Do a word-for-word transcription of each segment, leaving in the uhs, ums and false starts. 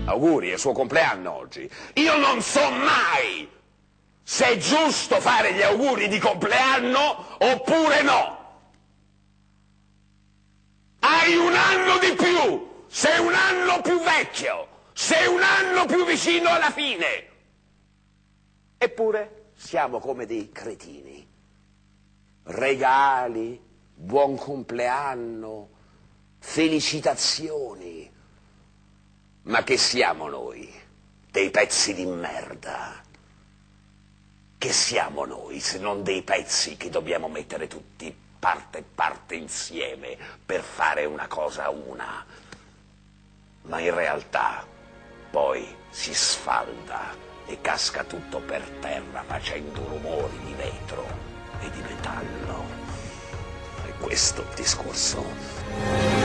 Auguri, è il suo compleanno oggi. Io non so mai se è giusto fare gli auguri di compleanno oppure no. Hai un anno di più, sei un anno più vecchio, sei un anno più vicino alla fine. Eppure siamo come dei cretini. Regali, buon compleanno, felicitazioni. Ma che siamo noi? Dei pezzi di merda. Che siamo noi se non dei pezzi che dobbiamo mettere tutti parte parte insieme per fare una cosa una? Ma in realtà poi si sfalda e casca tutto per terra facendo rumori di vetro e di metallo. E questo il discorso.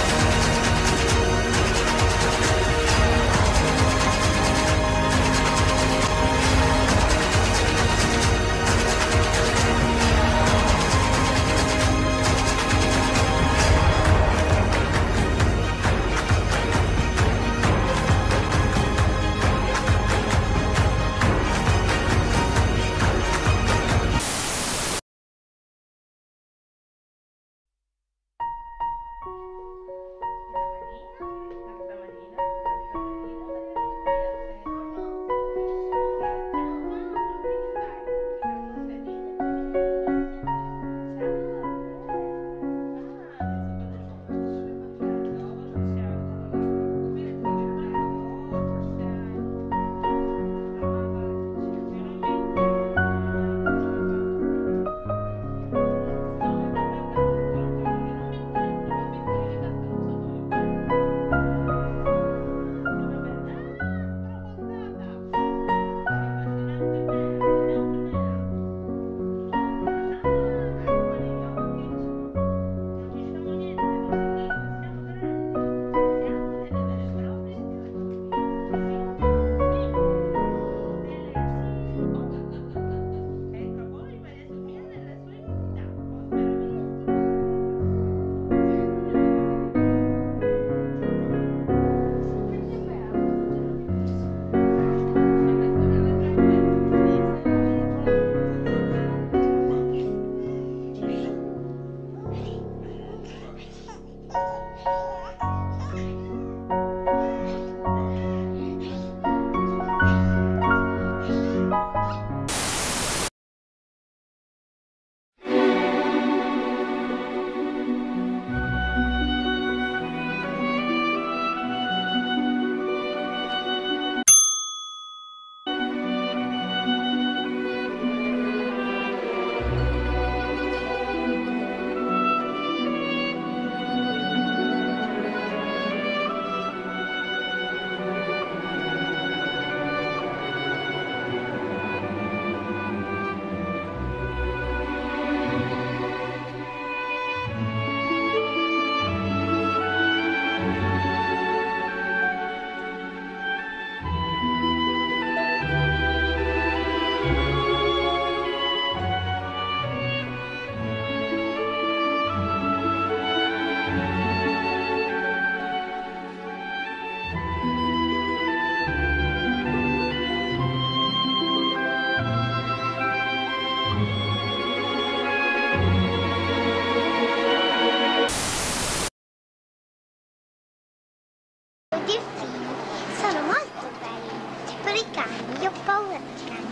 Sono molto belli, però i cani, io ho paura dei cani,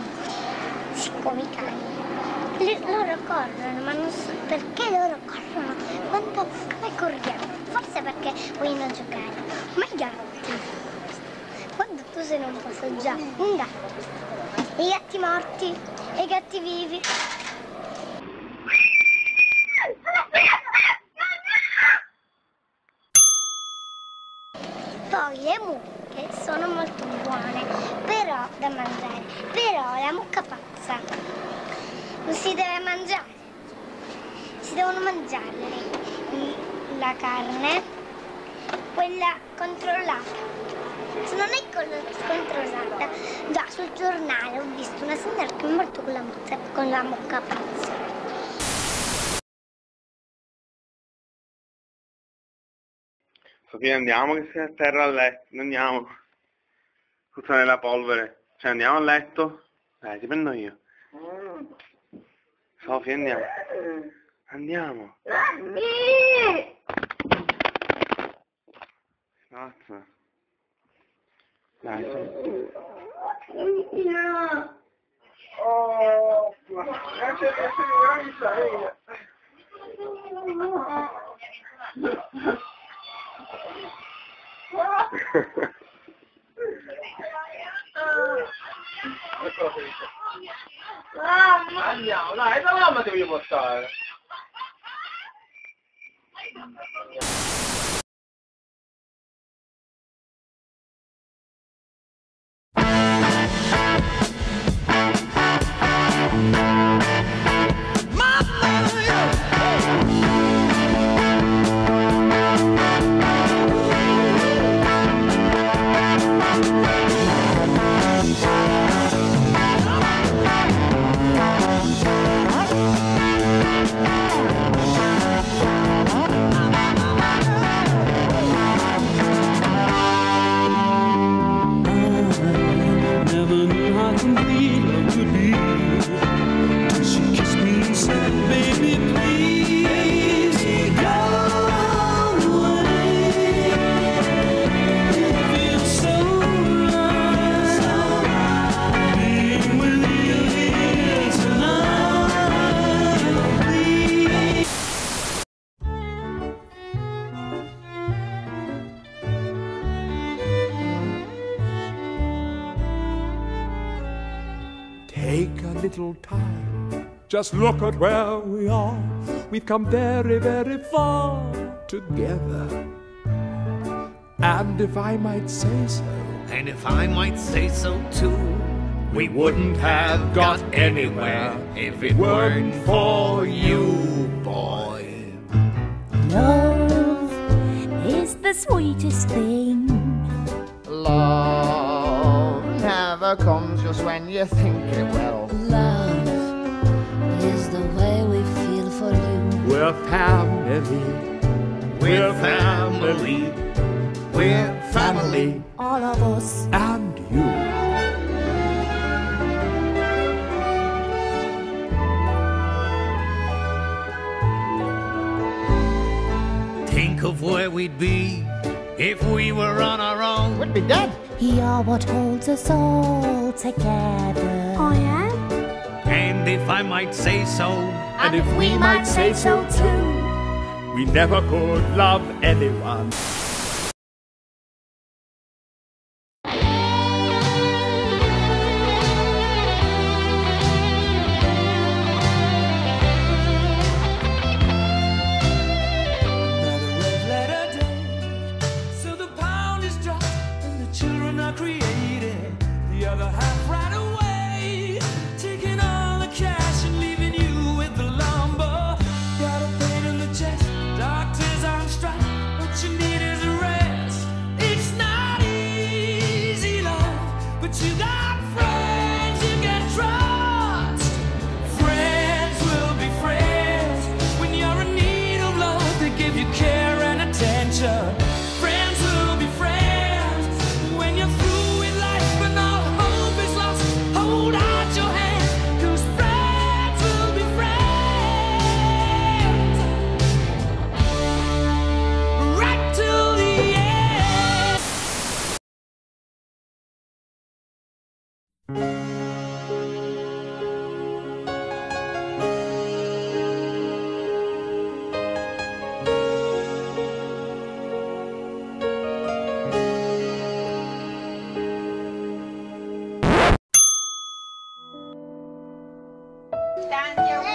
siccome i cani, le, loro corrono, ma non so perché loro corrono quando noi corriamo, forse perché vogliono giocare, ma i gatti, quando tu sei in un posto già, un gatto, i gatti morti e i gatti vivi. Poi le mucche sono molto buone, però da mangiare, però la mucca pazza non si deve mangiare, si devono mangiare la carne, quella controllata. Se non è controllata, già sul giornale ho visto una signora che è morta con la, con la mucca pazza. Sofia, andiamo che sei a terra a letto, andiamo. Puzza nella polvere. Cioè, andiamo a letto? Dai, ti prendo io. Sofia, andiamo. Andiamo. Basta. Dai, su. Oh, andiamo, dai, da mamma devi portare. Take a little time, just look at where we are. We've come very, very far together. And if I might say so, and if I might say so too, we wouldn't have got anywhere if it weren't for you, boy. Love is the sweetest thing. Love never comes just when you think it will. Love is the way we feel for you. we're family. We're family. We're family. All of us. And you. Think of where we'd be if we were on our own. We'd be dead. You're what holds us all together. Oh yeah? And if I might say so, And if we might say so too, we never could love anyone. Stand your